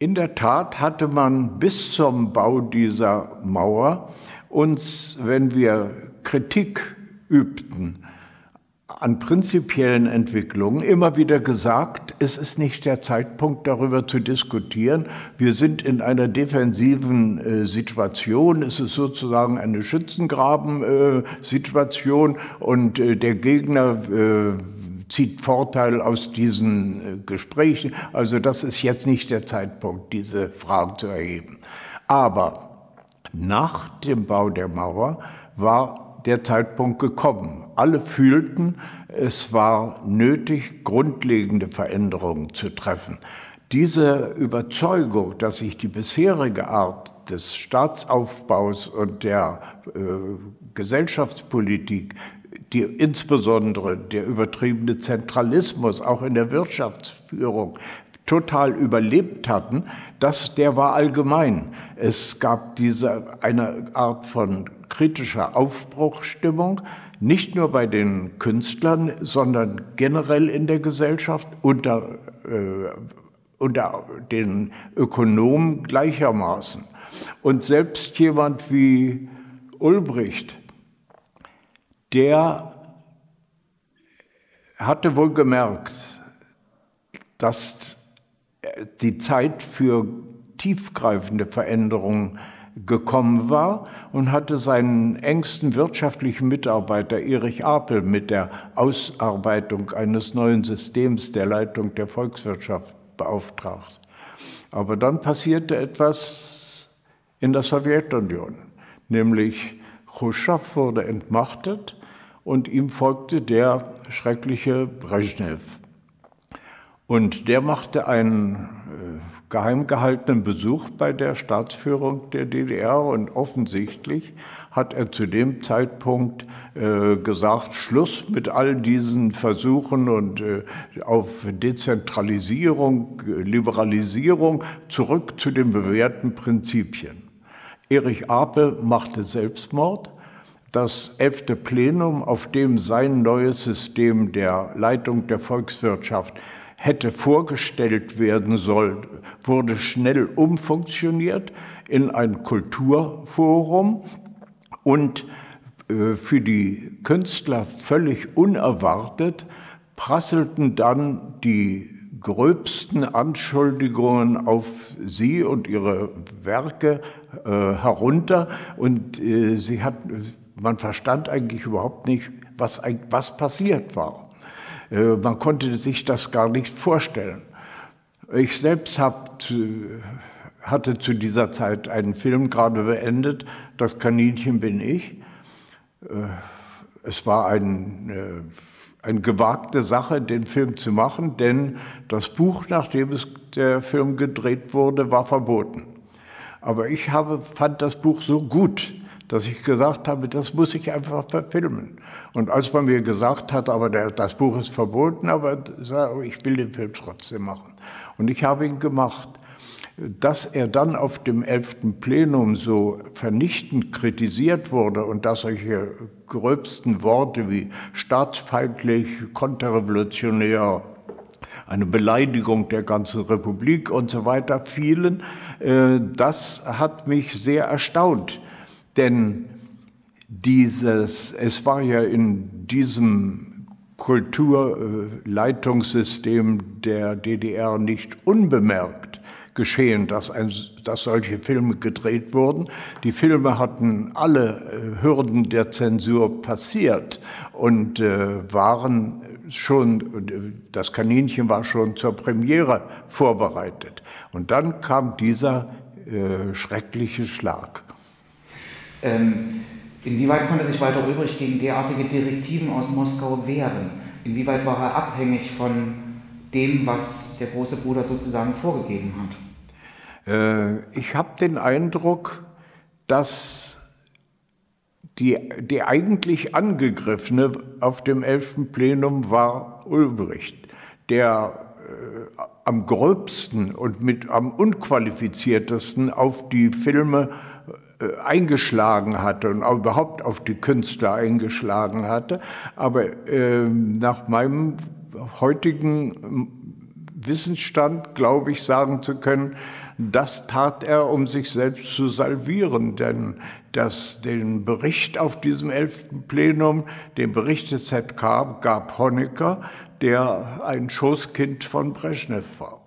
In der Tat hatte man bis zum Bau dieser Mauer uns, wenn wir Kritik übten an prinzipiellen Entwicklungen, immer wieder gesagt, es ist nicht der Zeitpunkt, darüber zu diskutieren. Wir sind in einer defensiven Situation. Es ist sozusagen eine Schützengraben-Situation und der Gegner zieht Vorteil aus diesen Gesprächen. Also das ist jetzt nicht der Zeitpunkt, diese Fragen zu erheben. Aber nach dem Bau der Mauer war der Zeitpunkt gekommen. Alle fühlten, es war nötig, grundlegende Veränderungen zu treffen. Diese Überzeugung, dass sich die bisherige Art des Staatsaufbaus und der Gesellschaftspolitik, insbesondere der übertriebene Zentralismus, auch in der Wirtschaftsführung, total überlebt hatten, der war allgemein. Es gab eine Art von kritischer Aufbruchsstimmung, nicht nur bei den Künstlern, sondern generell in der Gesellschaft, unter den Ökonomen gleichermaßen. Und selbst jemand wie Ulbricht, der hatte wohl gemerkt, dass die Zeit für tiefgreifende Veränderungen gekommen war und hatte seinen engsten wirtschaftlichen Mitarbeiter Erich Apel mit der Ausarbeitung eines neuen Systems der Leitung der Volkswirtschaft beauftragt. Aber dann passierte etwas in der Sowjetunion, nämlich Chruschtschow wurde entmachtet und ihm folgte der schreckliche Brezhnev. Und der machte einen geheim gehaltenen Besuch bei der Staatsführung der DDR und offensichtlich hat er zu dem Zeitpunkt gesagt, Schluss mit all diesen Versuchen und auf Dezentralisierung, Liberalisierung, zurück zu den bewährten Prinzipien. Erich Apel machte Selbstmord. Das 11. Plenum, auf dem sein neues System der Leitung der Volkswirtschaft hätte vorgestellt werden sollen, wurde schnell umfunktioniert in ein Kulturforum und für die Künstler völlig unerwartet prasselten dann die gröbsten Anschuldigungen auf sie und ihre Werke herunter und man verstand eigentlich überhaupt nicht, was passiert war. Man konnte sich das gar nicht vorstellen. Ich selbst hatte zu dieser Zeit einen Film gerade beendet, Das Kaninchen bin ich. Es war eine gewagte Sache, den Film zu machen, denn das Buch, nachdem der Film gedreht wurde, war verboten. Aber ich fand das Buch so gut, dass ich gesagt habe, das muss ich einfach verfilmen. Und als man mir gesagt hat, aber das Buch ist verboten, aber ich will den Film trotzdem machen. Und ich habe ihn gemacht. Dass er dann auf dem 11. Plenum so vernichtend kritisiert wurde und dass solche gröbsten Worte wie staatsfeindlich, konterrevolutionär, eine Beleidigung der ganzen Republik und so weiter fielen, das hat mich sehr erstaunt. Denn es war ja in diesem Kulturleitungssystem der DDR nicht unbemerkt geschehen, dass solche Filme gedreht wurden. Die Filme hatten alle Hürden der Zensur passiert und das Kaninchen war schon zur Premiere vorbereitet. Und dann kam dieser schreckliche Schlag. Inwieweit konnte sich Walter Ulbricht gegen derartige Direktiven aus Moskau wehren? Inwieweit war er abhängig von dem, was der große Bruder sozusagen vorgegeben hat? Ich habe den Eindruck, dass die eigentlich Angegriffene auf dem 11. Plenum war Ulbricht, der am gröbsten und am unqualifiziertesten auf die Filme eingeschlagen hatte und auch überhaupt auf die Künstler eingeschlagen hatte. Aber nach meinem heutigen Wissensstand, glaube ich, sagen zu können, das tat er, um sich selbst zu salvieren, denn den Bericht auf diesem 11. Plenum, den Bericht des ZK, gab Honecker, der ein Schoßkind von Breschnew war.